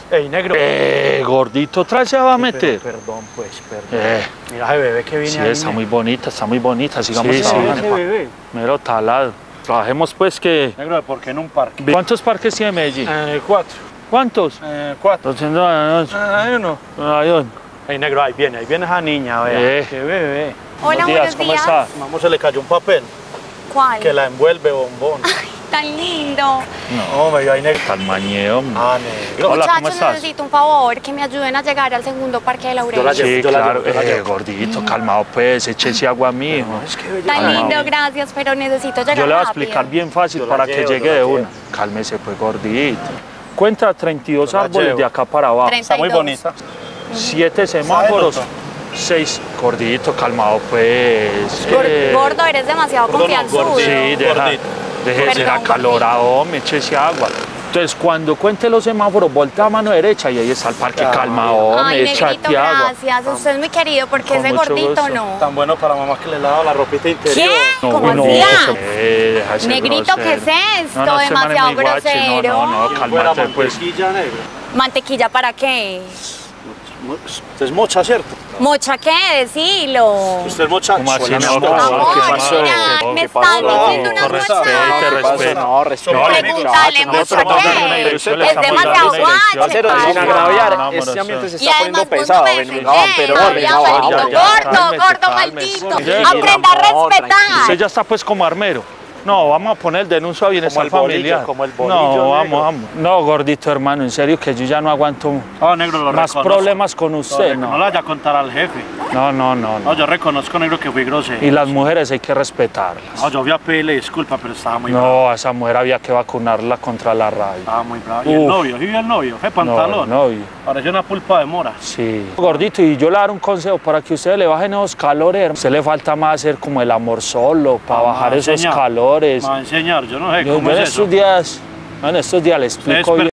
Ey, negro. Gordito, otra vez se va a meter. Perdón, pues, perdón. Mira ese bebé que viene Sí, ahí. está muy bonita, sigamos Sí, trabajando. ese bebé. Mero talado. Trabajemos pues que... Negro, ¿por qué en un parque? ¿Cuántos parques tiene Medellín? 4. ¿Cuántos? 4. Entonces no. Hay uno. Ey, negro, ahí viene esa niña, vea. Qué bebé. Hola, buenos ¿Cómo días. está? Vamos, se le cayó un papel ¿Cuál? que la envuelve, bombón. Tan lindo. No, me vio ahí, negro. Calmañeo. Ah, negro. Hola, ¿cómo Muchachos, estás? necesito un favor, que me ayuden a llegar al segundo parque de Laureles. Yo la llevo. Sí, yo la claro. llevo. Gordito, calmado pues, échese agua a mi hijo. Es que bella. Tan lindo, Calmado. gracias, pero necesito llegar Yo le voy a rápido. explicar bien fácil Yo la para que llevo, llegue yo la de llevo. una. Cálmese pues, gordito. Cuenta 32 Yo la árboles llevo. de acá para abajo. 30. Está muy 32. bonita. 7 semáforos. ¿Sabe, 6. Gordito, calmado pues. Gordo, eres demasiado Gordo no, confianzudo. gordito. Sí, Gordito. déjese ser Perdón, acalorado, me échese agua. Entonces, cuando cuente los semáforos, voltea a mano derecha y ahí está el parque Ah, calmado, Ay, me negrito, échate agua. gracias. Usted es muy querido porque Con ese mucho gordito gusto. no. Tan bueno para mamá que le lava la ropita interior. ¿Qué? ¿Cómo no, hacía? deja de ser Negrito, ¿qué es grosero. esto? No, este man es Demasiado muy guache. grosero. No, Si fuera cálmate pues. mantequilla, negro. ¿Mantequilla para qué? Usted es mocha, ¿cierto? ¿Mocha qué? Decilo. Usted es mocha. ¿Cómo así? Suena No, mocha. Amor, ¿qué pasó? mira, me ¿Qué están pasó? diciendo una Respete, mocha. respete. No, respeto. Pregúntale, Nosotros ¿mocha estamos dando una qué? dirección, le Es estamos demasiado dando una dirección. guache, Pero sin Pablo. agraviar, No, este no, ambiente se Y está además poniendo vos pesado. no me Venga, pero defendés, venga, maldito vamos. gordo, gordo Cálmese. maldito. Sí, Aprenda a no, respetar. Usted ya está pues como armero. No, vamos a poner el denuncio a bienestar el bolillo, familiar. como el bolillo, no, negro. vamos. No, gordito hermano, en serio que yo ya no aguanto Negro, lo más reconozco. problemas con usted, No no. le vaya a contar al jefe. No. Yo reconozco, negro, que fui grosero. Y las mujeres hay que respetarlas. Yo fui a pedirle disculpa, pero estaba muy bravo. No, a esa mujer había que vacunarla contra la rabia. Estaba muy bravo. ¿Y el Uf. novio? ¿Sí vio el novio? ¿Qué pantalón? No. Parecía una pulpa de mora. Sí. Gordito, y yo le daré un consejo para que ustedes le bajen esos calores. A usted le falta más hacer como el amor solo, para bajar esos calores. Me va a enseñar, yo no sé Yo cómo en es eso. estos días le explico bien.